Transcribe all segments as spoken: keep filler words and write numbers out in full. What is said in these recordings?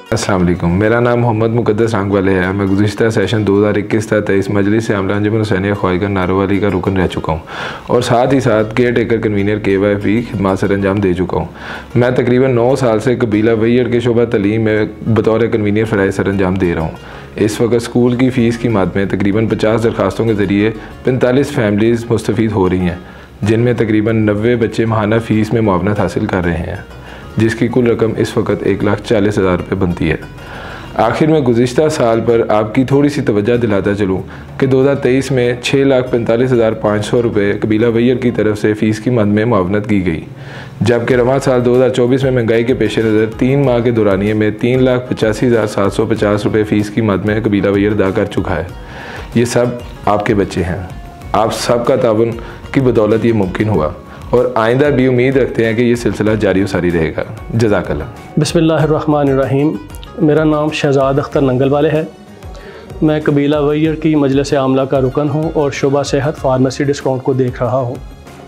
अस्सलाम वालेकुम, मेरा नाम मोहम्मद मुक़द्दस आंग वाले है। मैं गुज़िश्ता सेशन दो हज़ार इक्कीस तक तेईस मजलिस आमला अंजुमन हुसैनिया ख्वाजा नारोवाली का रुकन रह चुका हूँ और साथ ही साथ केयर टेकर कन्वीनर के वाई पी खिदमत सर अंजाम दे चुका हूँ। मैं तकरीबन नौ साल से कबीला वैयड़ के शोबा तलीम में बतौर कन्वीनर फ़राइज़ सर अंजाम दे रहा हूँ। इस वक्त स्कूल की फ़ीस की मद में तकरीबन पचास दरखास्तों के ज़रिए पैंतालीस फैमिलीज़ मुस्तफ़ीद हो रही हैं, जिनमें तकरीबन नब्बे बच्चे माहाना फ़ीस में मुआवनत हासिल कर रहे हैं, जिसकी कुल रकम इस वक्त एक लाख चालीस हज़ार रुपये बनती है। आखिर में गुज़िश्ता साल पर आपकी थोड़ी सी तवज्जो दिलाता चलूँ कि दो हज़ार तेईस में छः लाख पैंतालीस हज़ार पाँच सौ रुपये कबीला वैयड़ की तरफ से फ़ीस की मद में मुआवनत की गई, जबकि रवां साल दो हज़ार चौबीस में महंगाई के पेश नज़र तीन माह के दौरानिए में तीन लाख पचासी हज़ार सात सौ पचास रुपये फ़ीस की मद में कबीला वैयड़ अदा कर चुका है। ये सब आपके बच्चे हैं, आप सब का ताउन की बदौलत ये मुमकिन हुआ और आइंदा भी उम्मीद रखते हैं कि ये सिलसिला जारी व सारी रहेगा। जज़ाकल्लाह। बिस्मिल्लाहिर्रहमानिर्रहीम। मेरा नाम शहजाद अख्तर नंगल वाले है। मैं कबीला वैयड़ की मजलिस आमला का रुकन हूँ और शुबा सेहत फार्मेसी डिस्काउंट को देख रहा हूँ।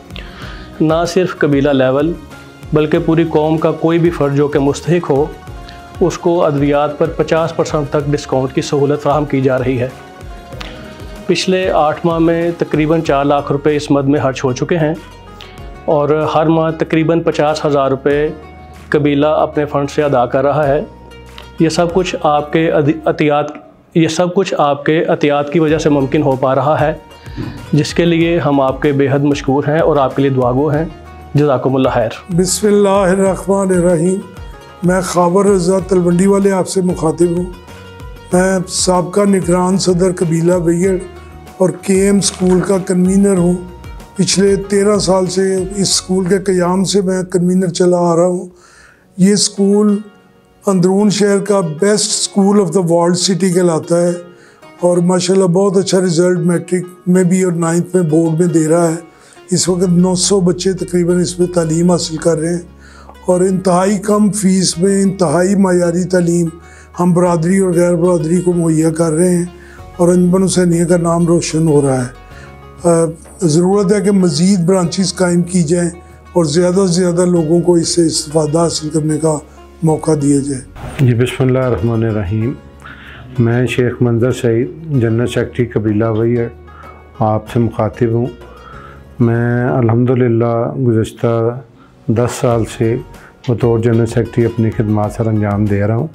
ना सिर्फ कबीला लेवल बल्कि पूरी कौम का कोई भी फ़र्द जो कि मुस्तहिक हो, उसको अद्वियात पर पचास परसेंट तक डिस्काउंट की सहूलत फ़राहम की जा रही है। पिछले आठ माह में तकरीबन चार लाख रुपये इस मद में खर्च हो चुके हैं और हर माह तकरीबन पचास हज़ार रुपये कबीला अपने फ़ंड से अदा कर रहा है। ये सब कुछ आपके अतियात ये सब कुछ आपके अतियात की वजह से मुमकिन हो पा रहा है, जिसके लिए हम आपके बेहद मशकूर हैं और आपके लिए दुआगो हैं। जज़ाकुमुल्लाह खैर। बिस्मिल्लाहिर्रहमानिर्रहीम। मैं ख़ाबर रज़ा तलवंडी वाले आपसे मुखातिब हूँ। मैं साबका निगरान सदर कबीला वैयड़ और के एम स्कूल का कन्वीनर हूँ। पिछले तेरह साल से इस स्कूल के क़याम से मैं कन्वीनर चला आ रहा हूँ। ये स्कूल अंदरून शहर का best school of the world city कहलाता है और माशाल्लाह बहुत अच्छा रिज़ल्ट मैट्रिक में भी और नाइन्थ में बोर्ड में दे रहा है। इस वक्त नौ सौ बच्चे तकरीबन इसमें तालीम हासिल कर रहे हैं और इंतहाई कम फ़ीस में इंतहाई मायारी तालीम हम बरादरी और गैर बरादरी को मुहैया कर रहे हैं और अंजुमन हुसैनिया का नाम रोशन हो रहा है। ज़रूरत है कि मज़ीद ब्रांचेस कायम की जाएँ और ज़्यादा से ज़्यादा लोगों को इससे इस्तेफ़ादा हासिल करने का मौका दिया जाए। जी बिस्मिल्लाहिर्रहमानिर्रहीम। मैं शेख मंजर सईद जनरल सेक्रेटरी कबीला वैयड़ आपसे मुखातिब हूँ। मैं अल्हम्दुलिल्लाह गुज़श्ता दस साल से बतौर जनरल सेक्रेटरी अपनी खिदमत सर अंजाम दे रहा हूँ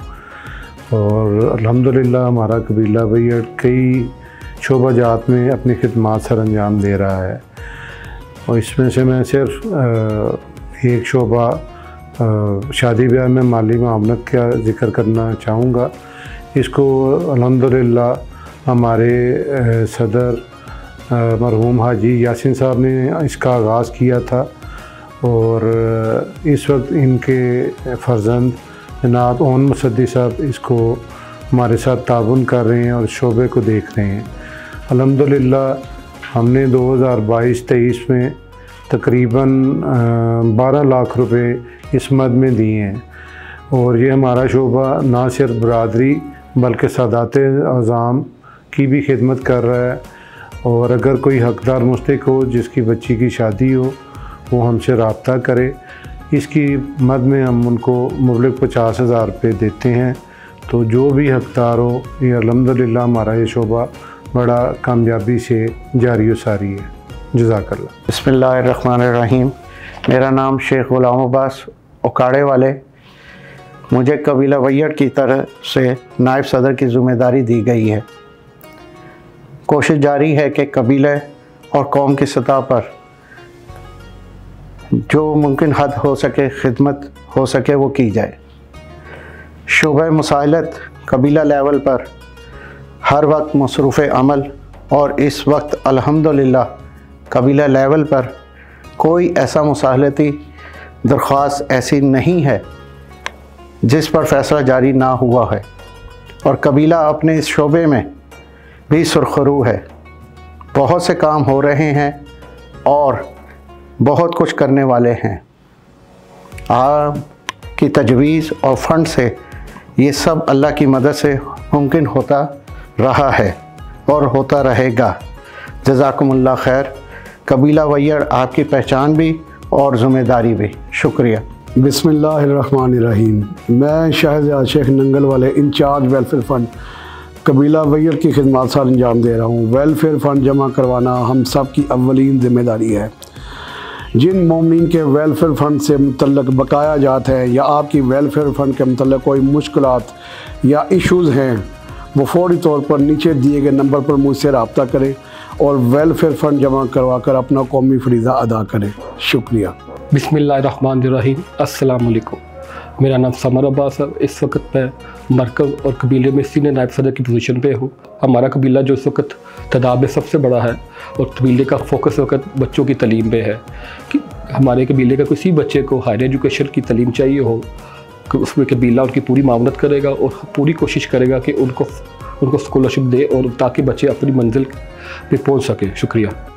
और अल्हम्दुलिल्लाह हमारा कबीला वैयड़ कई शोबा जात में अपनी खिदमत सर अंजाम दे रहा है और इसमें से मैं सिर्फ एक शोबा शादी ब्याह में माली मामलत का ज़िक्र करना चाहूँगा। इसको अल्हम्दुलिल्लाह हमारे सदर मरहूम हाजी यासिन साहब ने इसका आगाज़ किया था और इस वक्त इनके फ़र्जंद जनाब ओन मुसद्दी साहब इसको हमारे साथ ताबुन कर रहे हैं और शोबे को देख रहे हैं। अल्हम्दुलिल्लाह हमने दो हज़ार बाईस तेईस में तकरीबन बारह लाख रुपए इस मद में दिए हैं और ये हमारा शोबा ना सिर्फ बरादरी बल्कि सादात अज़ाम की भी खिदमत कर रहा है और अगर कोई हकदार मुस्तहिक हो जिसकी बच्ची की शादी हो वो हमसे रब्ता करे। इसकी मद में हम उनको मुबलक पचास हज़ार रुपये देते हैं। तो जो भी हकदार हो, ये अल्हम्दुलिल्लाह हमारा ये शोबा बड़ा कामयाबी से जारी व सारी है। जज़ाकल्लाह। बिस्मिल्लाहिर्रहमानिर्रहीम। मेरा नाम शेख गुलाम अब्बास उकाड़े वाले। मुझे कबीला वैयड़ की तरफ से नायब सदर की ज़िम्मेदारी दी गई है। कोशिश जारी है कि कबीले और कौम की सतह पर जो मुमकिन हद हो सके खिदमत हो सके वो की जाए। शोबे मुसाइलत कबीला लेवल पर हर वक्त मसरूफ़ अमल और इस वक्त अल्हम्दुलिल्लाह कबीला लेवल पर कोई ऐसा मुसाहलती दरख्वास्त ऐसी नहीं है जिस पर फ़ैसला जारी ना हुआ है और कबीला अपने इस शोबे में भी सुरखरू है। बहुत से काम हो रहे हैं और बहुत कुछ करने वाले हैं। आपकी तजवीज़ और फ़ंड से ये सब अल्लाह की मदद से मुमकिन होता रहा है और होता रहेगा। जज़ाकुमुल्लाह खैर। कबीला वैयड़ आपकी पहचान भी और ज़िम्मेदारी भी। शुक्रिया। बिस्मिल्लाहिर्रहमानिर्रहीम। मैं शहजाद शेख नंगल वाले इंचार्ज वेलफेयर फ़ंड कबीला वैयर की खिदमत सर अंजाम दे रहा हूँ। वेलफेयर फ़ंड जमा करवाना हम सब की अव्वलीन ज़िम्मेदारी है। जिन मोमिन के वेलफेयर फ़ंड से मुतल्लक बकाया जात है या आपकी वेलफेयर फ़ंड के मुतल्लक कोई मुश्किलात या इश्यूज़ हैं, वो फ़ौरी तौर पर नीचे दिए गए नंबर पर मुझसे रब्ता करें और वेलफेयर फ़ंड जमा करवा कर अपना कौमी फ़रीज़ा अदा करें। शुक्रिया। बिस्मिल्लाहिर्रहमानिर्रहीम। अस्सलाम वालेकुम। मेरा नाम समर अब्बास है। इस वक्त मैं मरकज़ और कबीले में सीनियर नायब सदर की पोजीशन पे हूँ। हमारा कबीला जो इस वक्त तादाद में सबसे बड़ा है और कबीले का फोकस वक्त बच्चों की तलीम पे है कि हमारे कबीले का किसी बच्चे को हायर एजुकेशन की तलीम चाहिए हो, उसमें कबीला उनकी पूरी मामलत करेगा और पूरी कोशिश करेगा कि उनको उनको स्कॉलरशिप दे और ताकि बच्चे अपनी मंजिल पे पहुँच सकें। शुक्रिया।